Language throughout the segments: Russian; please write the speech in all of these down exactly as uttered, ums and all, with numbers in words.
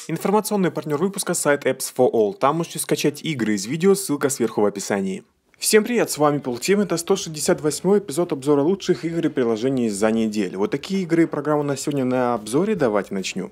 Информационный партнер выпуска — сайт Apps for All. Там можете скачать игры из видео, ссылка сверху в описании. Всем привет, с вами Полтим, это сто шестьдесят восьмой эпизод обзора лучших игр и приложений за неделю. Вот такие игры и программы у нас сегодня на обзоре, давайте начнем.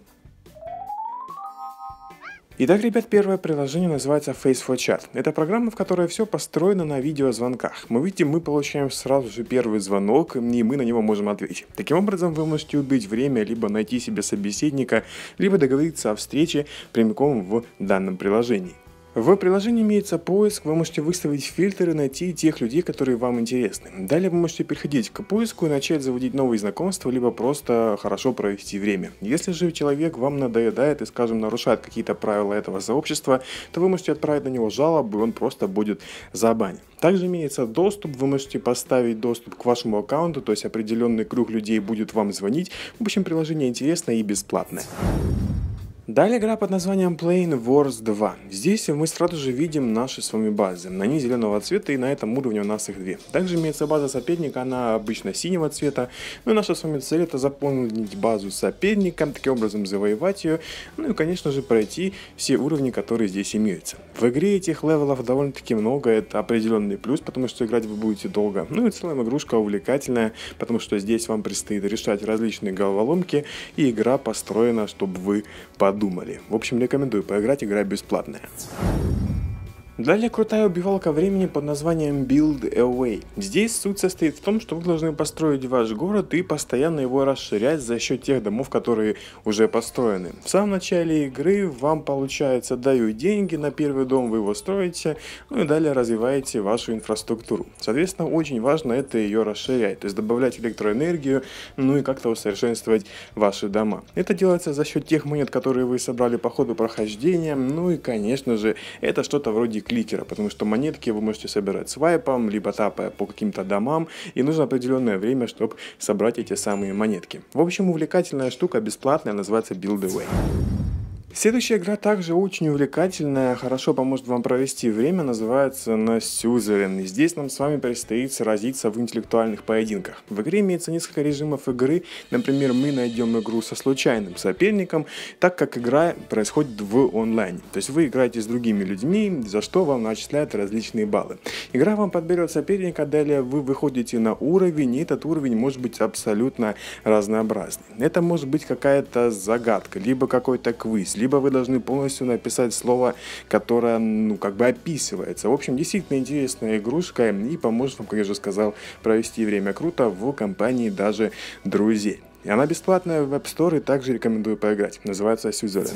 Итак, ребят, первое приложение называется Face for Chat. Это программа, в которой все построено на видеозвонках. Мы видим, мы получаем сразу же первый звонок, и мы на него можем ответить. Таким образом, вы можете убить время, либо найти себе собеседника, либо договориться о встрече прямиком в данном приложении. В приложении имеется поиск, вы можете выставить фильтры и найти тех людей, которые вам интересны. Далее вы можете переходить к поиску и начать заводить новые знакомства, либо просто хорошо провести время. Если же человек вам надоедает и, скажем, нарушает какие-то правила этого сообщества, то вы можете отправить на него жалобу, и он просто будет забанен. Также имеется доступ, вы можете поставить доступ к вашему аккаунту, то есть определенный круг людей будет вам звонить. В общем, приложение интересное и бесплатное. Далее игра под названием Plane Wars два. Здесь мы сразу же видим наши с вами базы. Они зеленого цвета, и на этом уровне у нас их две. Также имеется база соперника, она обычно синего цвета. Ну и наша с вами цель — это заполнить базу соперника, таким образом завоевать ее. Ну и, конечно же, пройти все уровни, которые здесь имеются. В игре этих левелов довольно-таки много, это определенный плюс, потому что играть вы будете долго. Ну и в целом игрушка увлекательная, потому что здесь вам предстоит решать различные головоломки, и игра построена, чтобы вы подумали. Думали. В общем, рекомендую поиграть, игра бесплатная. Далее крутая убивалка времени под названием Build Away. Здесь суть состоит в том, что вы должны построить ваш город и постоянно его расширять за счет тех домов, которые уже построены. В самом начале игры вам, получается, дают деньги на первый дом, вы его строите, ну и далее развиваете вашу инфраструктуру. Соответственно, очень важно это ее расширять, то есть добавлять электроэнергию, ну и как-то усовершенствовать ваши дома. Это делается за счет тех монет, которые вы собрали по ходу прохождения, ну и, конечно же, это что-то вроде кликера, потому что монетки вы можете собирать свайпом, либо тапая по каким-то домам, и нужно определенное время, чтобы собрать эти самые монетки. В общем, увлекательная штука, бесплатная, называется Build Away. Следующая игра также очень увлекательная, хорошо поможет вам провести время, называется она Suzerain. И здесь нам с вами предстоит сразиться в интеллектуальных поединках. В игре имеется несколько режимов игры, например, мы найдем игру со случайным соперником, так как игра происходит в онлайне. То есть вы играете с другими людьми, за что вам начисляют различные баллы. Игра вам подберет соперника, далее вы выходите на уровень, и этот уровень может быть абсолютно разнообразный. Это может быть какая-то загадка, либо какой-то квиз, либо вы должны полностью написать слово, которое, ну, как бы описывается. В общем, действительно интересная игрушка и поможет вам, как я уже сказал, провести время круто в компании даже друзей. И она бесплатная в App Store, и также рекомендую поиграть. Называется Suzerain.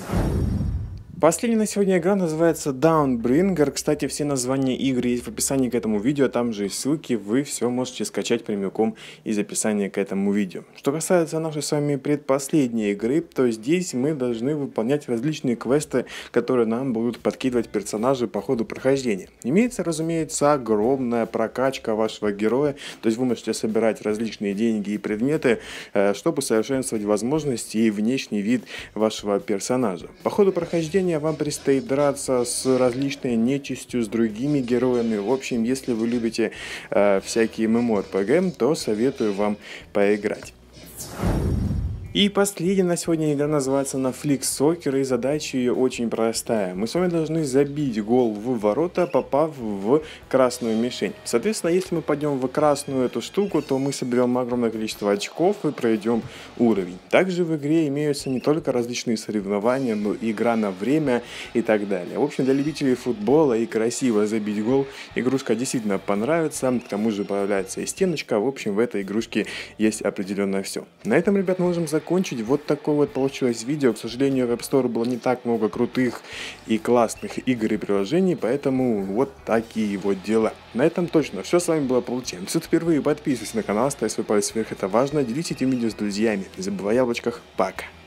Последняя на сегодня игра называется Dawnbringer. Кстати, все названия игр есть в описании к этому видео, там же и ссылки, вы все можете скачать прямиком из описания к этому видео. Что касается нашей с вами предпоследней игры, то здесь мы должны выполнять различные квесты, которые нам будут подкидывать персонажи по ходу прохождения. Имеется, разумеется, огромная прокачка вашего героя, то есть вы можете собирать различные деньги и предметы, чтобы усовершенствовать возможности и внешний вид вашего персонажа. По ходу прохождения вам предстоит драться с различной нечистью, с другими героями. В общем, если вы любите э, всякие MMORPG, то советую вам поиграть. И последняя на сегодня игра называется на Flick Soccer, и задача ее очень простая. Мы с вами должны забить гол в ворота, попав в красную мишень. Соответственно, если мы пойдем в красную эту штуку, то мы соберем огромное количество очков и пройдем уровень. Также в игре имеются не только различные соревнования, но и игра на время и так далее. В общем, для любителей футбола и красиво забить гол игрушка действительно понравится. К тому же появляется и стеночка. В общем, в этой игрушке есть определенно все. На этом, ребят, мы можем закончить. Закончить. Вот такое вот получилось видео. К сожалению, в App Store было не так много крутых и классных игр и приложений, поэтому вот такие вот дела. На этом точно все. С вами была Полтим. Если впервые, подписывайтесь на канал, ставь свой палец вверх, это важно. Делитесь этим видео с друзьями. Не забывай о яблочках. Пока.